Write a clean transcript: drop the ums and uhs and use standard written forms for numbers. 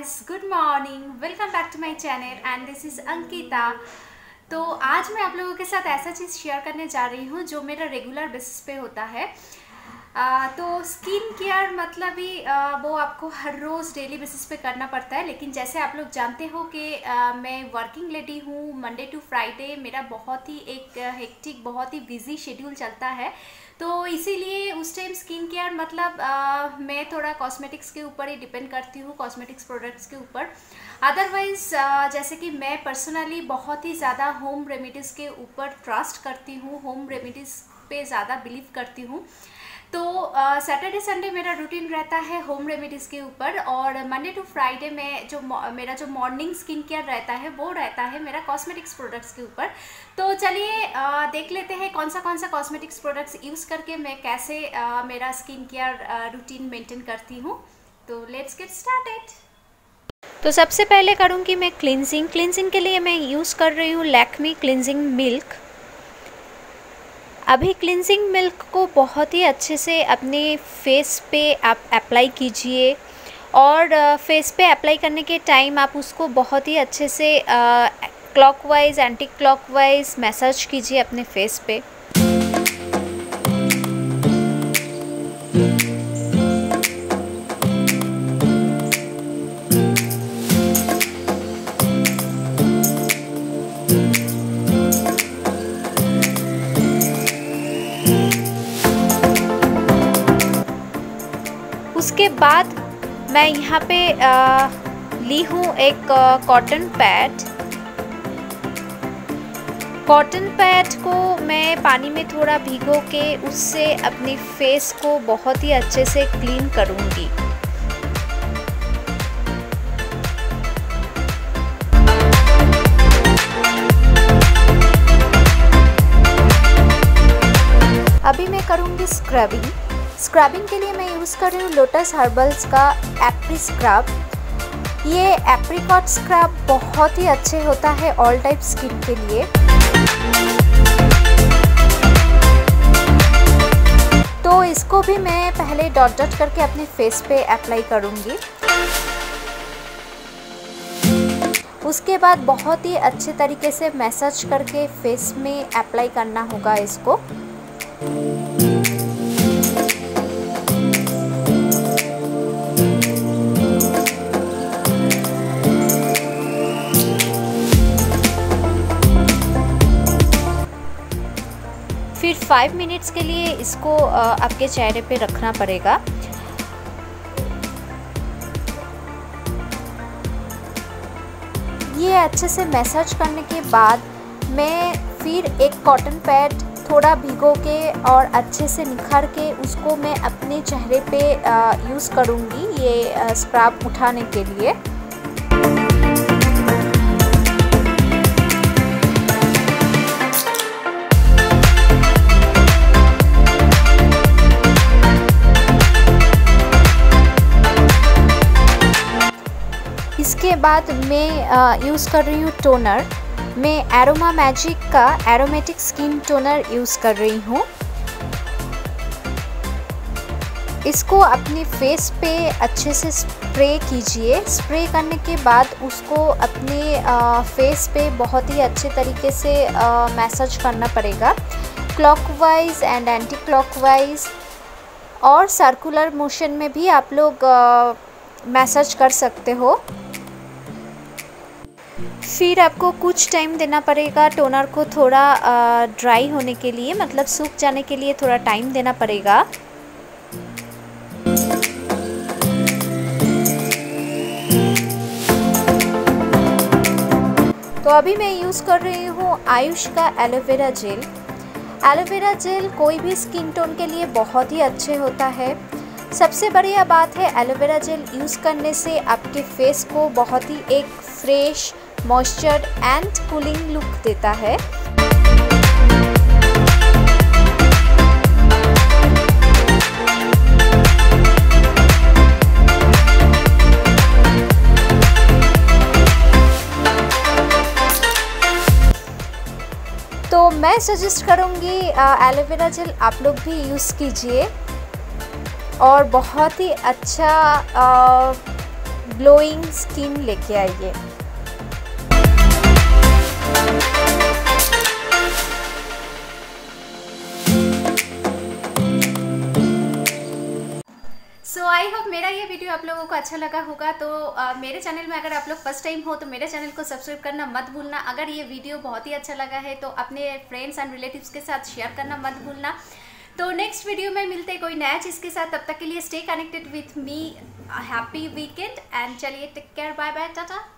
guys, good morning. Welcome back to my channel and this is Ankita. तो आज मैं आप लोगों के साथ ऐसा चीज़ शेयर करने जा रही हूँ जो मेरा रेगुलर बेसिस पे होता है। तो स्किन केयर मतलब ही वो आपको हर रोज़ डेली बेसिस पे करना पड़ता है, लेकिन जैसे आप लोग जानते हो कि मैं वर्किंग लेडी हूँ। मंडे टू फ्राइडे मेरा बहुत ही एक हेक्टिक, बहुत ही बिजी शेड्यूल चलता है, तो इसीलिए उस टाइम स्किन केयर मतलब मैं थोड़ा कॉस्मेटिक्स के ऊपर ही डिपेंड करती हूँ, कॉस्मेटिक्स प्रोडक्ट्स के ऊपर। अदरवाइज़ जैसे कि मैं पर्सनली बहुत ही ज़्यादा होम रेमेडीज़ के ऊपर ट्रस्ट करती हूँ, होम रेमेडीज़ पे ज़्यादा बिलीव करती हूँ। तो सैटरडे संडे मेरा रूटीन रहता है होम रेमेडीज़ के ऊपर, और मंडे टू फ्राइडे में जो मेरा जो मॉर्निंग स्किन केयर रहता है वो रहता है मेरा कॉस्मेटिक्स प्रोडक्ट्स के ऊपर। तो चलिए देख लेते हैं कौन सा कॉस्मेटिक्स प्रोडक्ट्स यूज़ करके मैं कैसे मेरा स्किन केयर रूटीन मेंटेन करती हूँ। तो लेट्स गेट स्टार्टेड। तो सबसे पहले करूँगी मैं क्लिनजिंग के लिए मैं यूज़ कर रही हूँ लैक्मी क्लिनजिंग मिल्क। अभी क्लिनजिंग मिल्क को बहुत ही अच्छे से अपने फेस पे आप अप्लाई कीजिए, और फेस पे अप्लाई करने के टाइम आप उसको बहुत ही अच्छे से क्लॉकवाइज एंटी क्लॉकवाइज मैसाज कीजिए अपने फेस पे। उसके बाद मैं यहाँ पे ली हूँ एक कॉटन पैड को मैं पानी में थोड़ा भिगो के उससे अपनी फेस को बहुत ही अच्छे से क्लीन करूँगी। अभी मैं करूँगी स्क्रबिंग के लिए मैं यूज़ कर रही हूँ लोटस हर्बल्स का एप्री स्क्रब। ये एप्रीकॉट स्क्रब बहुत ही अच्छे होता है ऑल टाइप स्किन के लिए। तो इसको भी मैं पहले डॉट करके अपने फेस पे अप्लाई करूँगी। उसके बाद बहुत ही अच्छे तरीके से मैसाज करके फेस में अप्लाई करना होगा इसको। फिर 5 मिनट्स के लिए इसको आपके चेहरे पे रखना पड़ेगा। ये अच्छे से मैसाज करने के बाद मैं फिर एक कॉटन पैड थोड़ा भिगो के और अच्छे से निखार के उसको मैं अपने चेहरे पे यूज़ करूँगी ये स्क्रब उठाने के लिए। इसके बाद मैं यूज़ कर रही हूँ टोनर। मैं एरोमा मैजिक का एरोमेटिक स्किन टोनर यूज़ कर रही हूँ। इसको अपने फेस पे अच्छे से स्प्रे कीजिए। स्प्रे करने के बाद उसको अपने फेस पे बहुत ही अच्छे तरीके से मैसाज करना पड़ेगा, क्लॉकवाइज एंड एंटी क्लॉकवाइज, और सर्कुलर मोशन में भी आप लोग मैसाज कर सकते हो। फिर आपको कुछ टाइम देना पड़ेगा टोनर को थोड़ा ड्राई होने के लिए, मतलब सूख जाने के लिए थोड़ा टाइम देना पड़ेगा। तो अभी मैं यूज़ कर रही हूँ आयुष का एलोवेरा जेल। एलोवेरा जेल कोई भी स्किन टोन के लिए बहुत ही अच्छे होता है। सबसे बढ़िया बात है एलोवेरा जेल यूज़ करने से आपके फेस को बहुत ही एक fresh, moistured and cooling look देता है। तो मैं सजेस्ट करूँगी एलोवेरा जेल आप लोग भी यूज़ कीजिए, और बहुत ही अच्छा ग्लोइंग स्किन लेके आइए। सो आई होप मेरा ये वीडियो आप लोगों को अच्छा लगा होगा। तो मेरे चैनल में अगर आप लोग फर्स्ट टाइम हो तो मेरे चैनल को सब्सक्राइब करना मत भूलना। अगर ये वीडियो बहुत ही अच्छा लगा है तो अपने फ्रेंड्स एंड रिलेटिव्स के साथ शेयर करना मत भूलना। तो नेक्स्ट वीडियो में मिलते हैं कोई नया चीज़ के साथ। तब तक के लिए stay connected with me. Happy weekend and चलिए take care, bye bye, Tata.